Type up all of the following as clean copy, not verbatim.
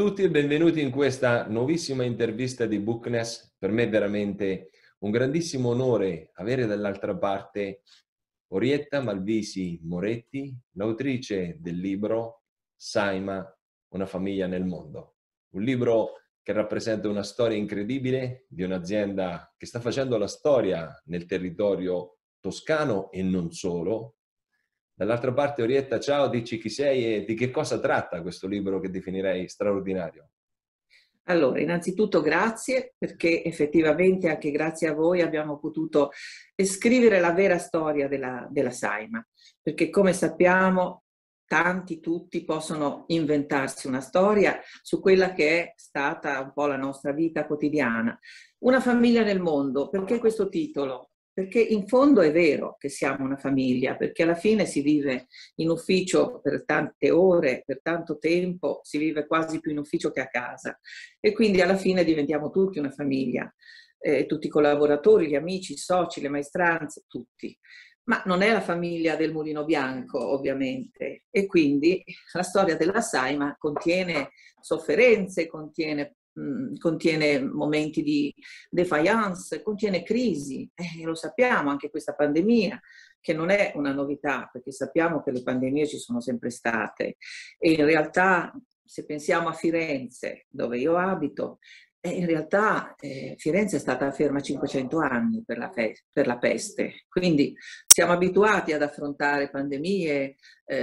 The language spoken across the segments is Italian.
tutti e benvenuti in questa nuovissima intervista di Bookness. Per me è veramente un grandissimo onore avere dall'altra parte Orietta Malvisi Moretti, l'autrice del libro Saima, una famiglia nel mondo. Un libro che rappresenta una storia incredibile di un'azienda che sta facendo la storia nel territorio toscano e non solo. Dall'altra parte, Orietta, ciao, dici chi sei e di che cosa tratta questo libro che definirei straordinario. Allora, innanzitutto grazie, perché effettivamente anche grazie a voi abbiamo potuto scrivere la vera storia della Saima, perché come sappiamo tutti possono inventarsi una storia su quella che è stata un po' la nostra vita quotidiana. Una famiglia nel mondo, perché questo titolo? Perché in fondo è vero che siamo una famiglia, perché alla fine si vive in ufficio per tante ore, per tanto tempo, si vive quasi più in ufficio che a casa e quindi alla fine diventiamo tutti una famiglia, tutti i collaboratori, gli amici, i soci, le maestranze, tutti. Ma non è la famiglia del Mulino Bianco, ovviamente, e quindi la storia della Saima contiene sofferenze, contiene momenti di defiance, contiene crisi, lo sappiamo, anche questa pandemia, che non è una novità, perché sappiamo che le pandemie ci sono sempre state e in realtà se pensiamo a Firenze, dove io abito, in realtà Firenze è stata ferma 500 anni per la peste, quindi siamo abituati ad affrontare pandemie,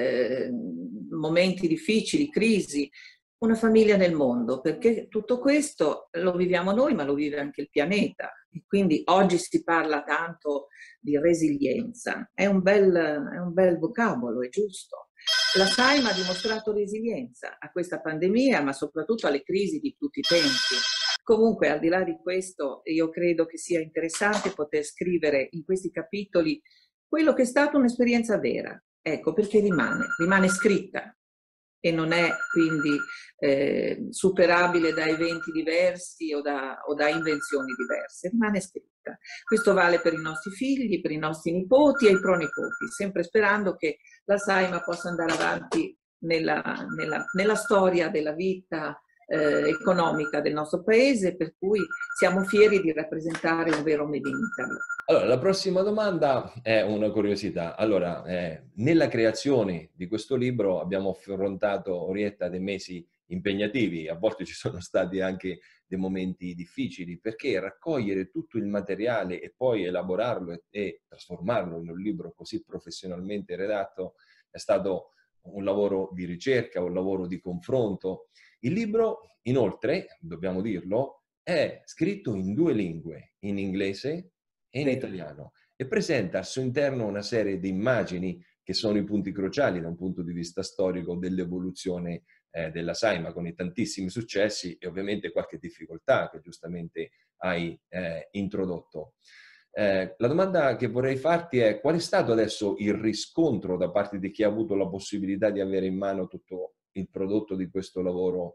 momenti difficili, crisi, una famiglia nel mondo, perché tutto questo lo viviamo noi, ma lo vive anche il pianeta. E quindi oggi si parla tanto di resilienza, è un bel vocabolo, è giusto. La Saima ha dimostrato resilienza a questa pandemia, ma soprattutto alle crisi di tutti i tempi. Comunque, al di là di questo, io credo che sia interessante poter scrivere in questi capitoli quello che è stata un'esperienza vera. Ecco, perché rimane scritta e non è quindi superabile da eventi diversi o da invenzioni diverse, rimane scritta. Questo vale per i nostri figli, per i nostri nipoti e i pronipoti, sempre sperando che la Saima possa andare avanti nella storia della vita economica del nostro paese, per cui siamo fieri di rappresentare un vero Made in Italy. Allora, la prossima domanda è una curiosità. Allora, nella creazione di questo libro abbiamo affrontato, Orietta, dei mesi impegnativi, a volte ci sono stati anche dei momenti difficili, perché raccogliere tutto il materiale e poi elaborarlo e trasformarlo in un libro così professionalmente redatto è stato un lavoro di ricerca, un lavoro di confronto. Il libro, inoltre, dobbiamo dirlo, è scritto in due lingue, in inglese e in italiano, e presenta al suo interno una serie di immagini che sono i punti cruciali da un punto di vista storico dell'evoluzione della Saima, con i tantissimi successi e ovviamente qualche difficoltà che giustamente hai introdotto. La domanda che vorrei farti è: qual è stato adesso il riscontro da parte di chi ha avuto la possibilità di avere in mano tutto il prodotto di questo lavoro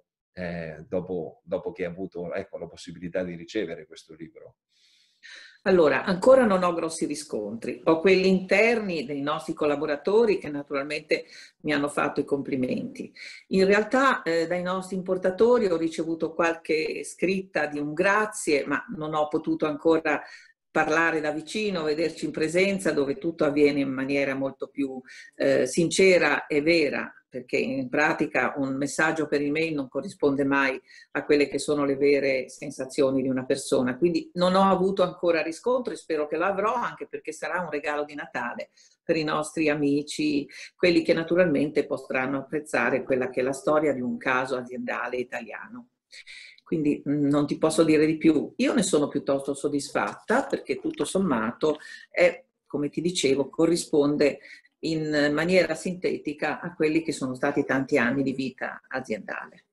dopo che ha avuto, ecco, la possibilità di ricevere questo libro? Allora, ancora non ho grossi riscontri, ho quelli interni dei nostri collaboratori che naturalmente mi hanno fatto i complimenti. In realtà dai nostri importatori ho ricevuto qualche scritta di un grazie, ma non ho potuto ancora parlare da vicino, vederci in presenza, dove tutto avviene in maniera molto più sincera e vera, perché in pratica un messaggio per email non corrisponde mai a quelle che sono le vere sensazioni di una persona. Quindi non ho avuto ancora riscontro e spero che l'avrò, anche perché sarà un regalo di Natale per i nostri amici, quelli che naturalmente potranno apprezzare quella che è la storia di un caso aziendale italiano. Quindi non ti posso dire di più. Io ne sono piuttosto soddisfatta perché tutto sommato è, come ti dicevo, corrisponde in maniera sintetica a quelli che sono stati tanti anni di vita aziendale.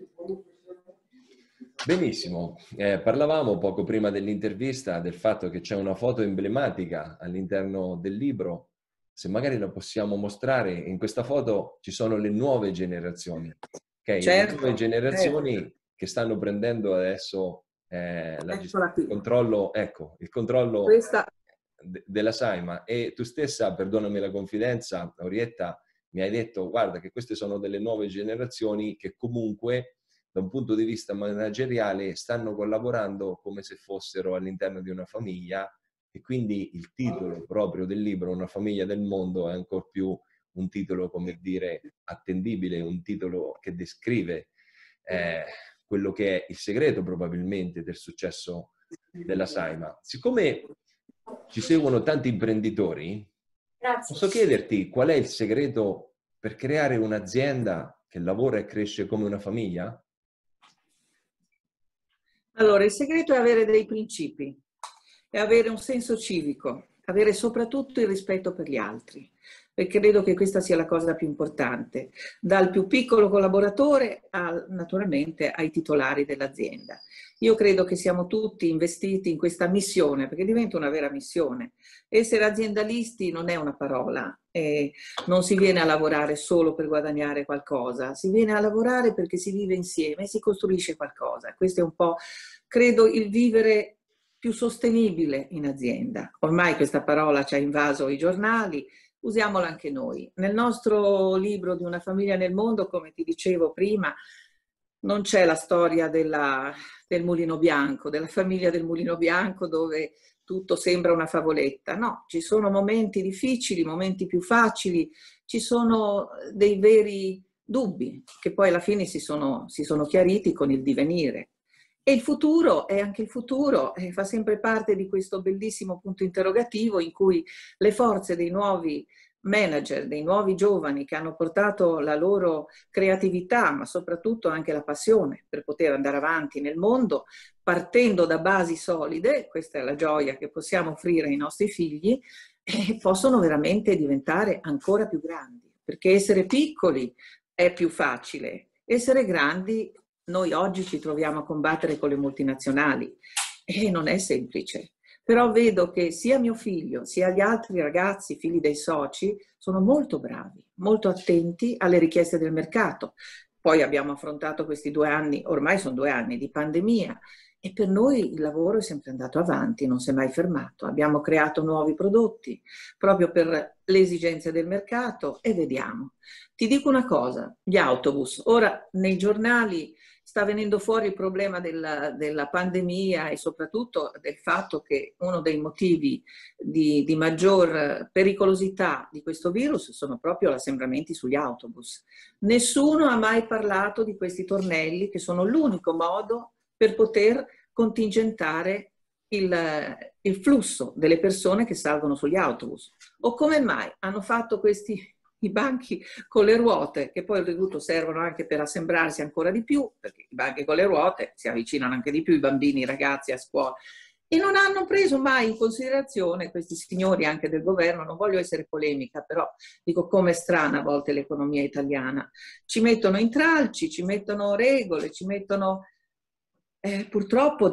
Benissimo, parlavamo poco prima dell'intervista del fatto che c'è una foto emblematica all'interno del libro. Se magari la possiamo mostrare, in questa foto ci sono le nuove generazioni, okay? Certo, Le nuove generazioni che stanno prendendo adesso il controllo, ecco, il controllo della Saima. E tu stessa, perdonami la confidenza, Orietta, mi hai detto: guarda che queste sono delle nuove generazioni che comunque da un punto di vista manageriale stanno collaborando come se fossero all'interno di una famiglia, e quindi il titolo proprio del libro, Una famiglia del mondo, è ancor più un titolo, come dire, attendibile, un titolo che descrive quello che è il segreto probabilmente del successo della Saima. Siccome ci seguono tanti imprenditori, posso chiederti qual è il segreto per creare un'azienda che lavora e cresce come una famiglia? Allora, il segreto è avere dei principi, è avere un senso civico, avere soprattutto il rispetto per gli altri, perché credo che questa sia la cosa più importante, dal più piccolo collaboratore naturalmente ai titolari dell'azienda. Io credo che siamo tutti investiti in questa missione, perché diventa una vera missione. Essere aziendalisti non è una parola, non si viene a lavorare solo per guadagnare qualcosa, si viene a lavorare perché si vive insieme e si costruisce qualcosa. Questo è un po', credo, il vivere più sostenibile in azienda. Ormai questa parola ci ha invaso i giornali, usiamola anche noi. Nel nostro libro di Una famiglia nel mondo, come ti dicevo prima, non c'è la storia del mulino bianco, della famiglia del mulino bianco dove tutto sembra una favoletta. No, ci sono momenti difficili, momenti più facili, ci sono dei veri dubbi che poi alla fine si sono chiariti con il divenire. E il futuro, è anche il futuro, fa sempre parte di questo bellissimo punto interrogativo in cui le forze dei nuovi manager, dei nuovi giovani che hanno portato la loro creatività, ma soprattutto anche la passione per poter andare avanti nel mondo, partendo da basi solide, questa è la gioia che possiamo offrire ai nostri figli, e possono veramente diventare ancora più grandi, perché essere piccoli è più facile, essere grandi noi oggi ci troviamo a combattere con le multinazionali e non è semplice. Però vedo che sia mio figlio sia gli altri ragazzi, figli dei soci, sono molto bravi, molto attenti alle richieste del mercato. Poi abbiamo affrontato questi 2 anni, ormai sono 2 anni di pandemia, e per noi il lavoro è sempre andato avanti, non si è mai fermato. Abbiamo creato nuovi prodotti proprio per le esigenze del mercato e vediamo. Ti dico una cosa, gli autobus, ora nei giornali sta venendo fuori il problema della pandemia e soprattutto del fatto che uno dei motivi di maggior pericolosità di questo virus sono proprio gli assembramenti sugli autobus. Nessuno ha mai parlato di questi tornelli che sono l'unico modo per poter contingentare il flusso delle persone che salgono sugli autobus. O come mai hanno fatto i banchi con le ruote, che poi oltretutto servono anche per assembrarsi ancora di più, perché i banchi con le ruote si avvicinano anche di più i bambini, i ragazzi a scuola, e non hanno preso mai in considerazione questi signori anche del governo. Non voglio essere polemica, però dico com'è strana a volte l'economia italiana. Ci mettono intralci, ci mettono regole, ci mettono purtroppo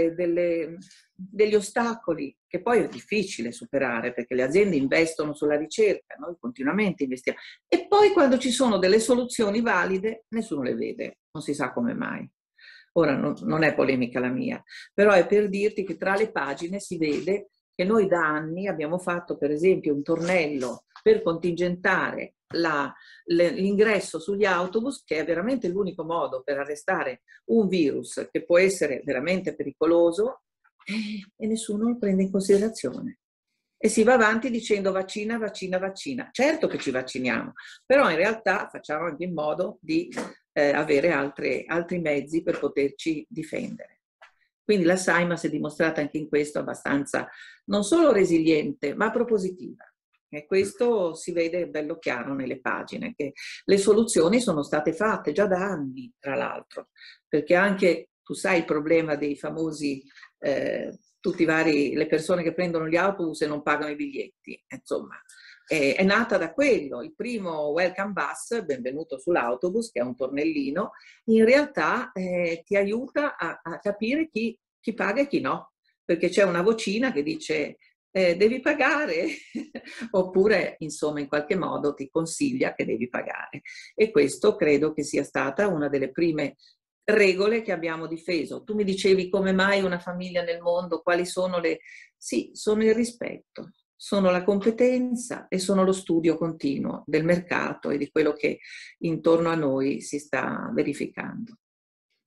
degli ostacoli che poi è difficile superare, perché le aziende investono sulla ricerca, noi continuamente investiamo, e poi quando ci sono delle soluzioni valide nessuno le vede, non si sa come mai. Ora non è polemica la mia, però è per dirti che tra le pagine si vede che noi da anni abbiamo fatto per esempio un tornello per contingentare l'ingresso sugli autobus, che è veramente l'unico modo per arrestare un virus che può essere veramente pericoloso, e nessuno lo prende in considerazione. E si va avanti dicendo vaccina, vaccina, vaccina. Certo che ci vacciniamo, però in realtà facciamo anche in modo di avere altri mezzi per poterci difendere. Quindi la Saima si è dimostrata anche in questo abbastanza non solo resiliente, ma propositiva. E questo si vede bello chiaro nelle pagine, che le soluzioni sono state fatte già da anni, tra l'altro, perché anche, tu sai, il problema dei famosi, tutti le persone che prendono gli autobus e non pagano i biglietti, insomma, è nata da quello. Il primo welcome bus, benvenuto sull'autobus, che è un tornellino, in realtà ti aiuta a capire chi paga e chi no, perché c'è una vocina che dice devi pagare, oppure insomma in qualche modo ti consiglia che devi pagare. E questo credo che sia stata una delle prime regole che abbiamo difeso. Tu mi dicevi come mai una famiglia nel mondo, quali sono le... Sì, sono il rispetto, sono la competenza e sono lo studio continuo del mercato e di quello che intorno a noi si sta verificando.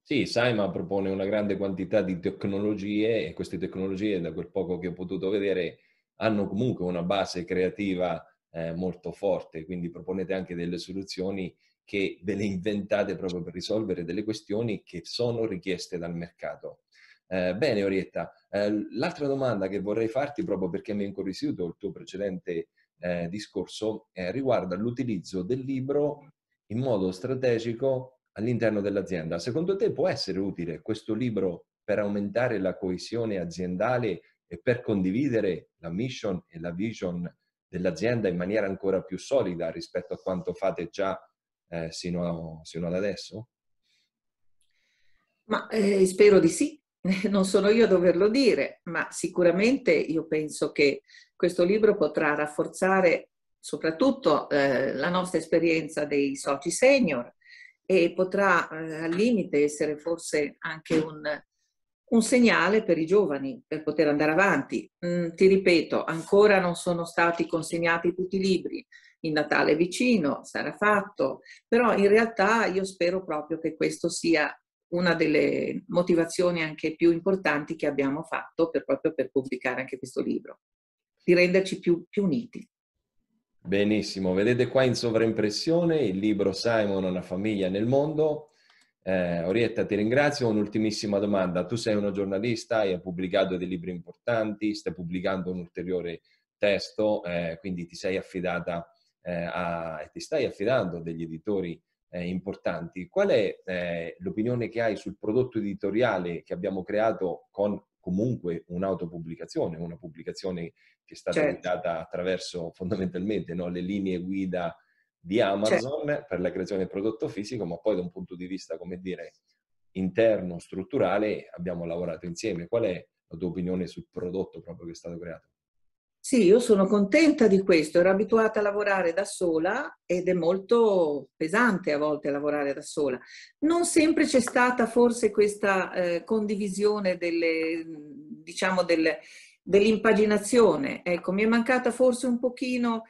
Sì, Saima propone una grande quantità di tecnologie e queste tecnologie, da quel poco che ho potuto vedere, hanno comunque una base creativa molto forte, quindi proponete anche delle soluzioni che ve le inventate proprio per risolvere delle questioni che sono richieste dal mercato. Bene, Orietta, l'altra domanda che vorrei farti, proprio perché mi ha incuriosito il tuo precedente discorso, riguarda l'utilizzo del libro in modo strategico all'interno dell'azienda. Secondo te può essere utile questo libro per aumentare la coesione aziendale e per condividere la mission e la vision dell'azienda in maniera ancora più solida rispetto a quanto fate già sino ad adesso? Ma spero di sì, non sono io a doverlo dire, ma sicuramente io penso che questo libro potrà rafforzare soprattutto la nostra esperienza dei soci senior e potrà al limite essere forse anche un segnale per i giovani per poter andare avanti. Ti ripeto, ancora non sono stati consegnati tutti i libri, il Natale è vicino, sarà fatto, però in realtà io spero proprio che questo sia una delle motivazioni anche più importanti che abbiamo fatto proprio per pubblicare anche questo libro, di renderci più uniti. Benissimo, vedete qua in sovraimpressione il libro Simon, una famiglia nel mondo. Orietta, ti ringrazio. Un'ultimissima domanda. Tu sei una giornalista, hai pubblicato dei libri importanti, stai pubblicando un ulteriore testo, quindi ti sei affidata e ti stai affidando a degli editori importanti. Qual è l'opinione che hai sul prodotto editoriale che abbiamo creato con comunque un'autopubblicazione, una pubblicazione che è stata Certo, guidata attraverso fondamentalmente, no, le linee guida di certo. Amazon per la creazione del prodotto fisico, ma poi da un punto di vista, come dire, interno, strutturale, abbiamo lavorato insieme. Qual è la tua opinione sul prodotto proprio che è stato creato? Sì, io sono contenta di questo, ero abituata a lavorare da sola ed è molto pesante a volte lavorare da sola. Non sempre c'è stata forse questa condivisione diciamo, dell'impaginazione. Ecco, mi è mancata forse un pochino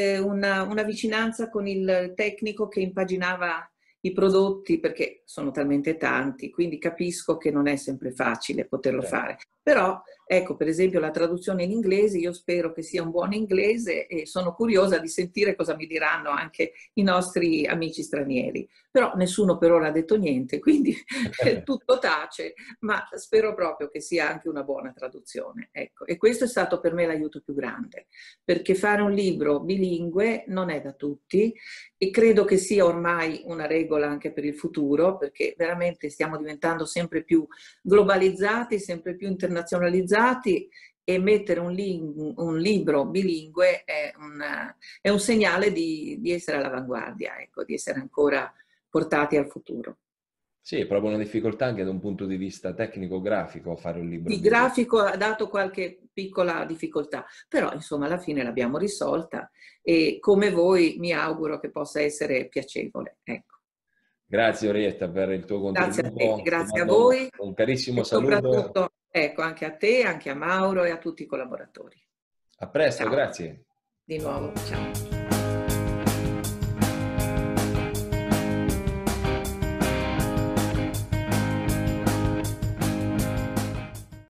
una vicinanza con il tecnico che impaginava i prodotti perché sono talmente tanti, quindi capisco che non è sempre facile poterlo Certo. fare. Però ecco, per esempio la traduzione in inglese, io spero che sia un buon inglese e sono curiosa di sentire cosa mi diranno anche i nostri amici stranieri. Però nessuno per ora ha detto niente, quindi tutto tace, ma spero proprio che sia anche una buona traduzione. Ecco. E questo è stato per me l'aiuto più grande, perché fare un libro bilingue non è da tutti e credo che sia ormai una regola anche per il futuro, perché veramente stiamo diventando sempre più globalizzati, sempre più internazionalizzati e mettere un libro bilingue è un segnale di essere all'avanguardia, ecco, di essere ancora portati al futuro. Sì, è proprio una difficoltà anche da un punto di vista tecnico-grafico fare un libro Il bilingue. grafico ha dato qualche piccola difficoltà, però insomma alla fine l'abbiamo risolta e come voi mi auguro che possa essere piacevole. Ecco. Grazie Orietta per il tuo Grazie a te, contributo, ti grazie a mando voi un carissimo e saluto, soprattutto ecco, anche a te, anche a Mauro e a tutti i collaboratori. a presto, Ciao, grazie. di nuovo, ciao.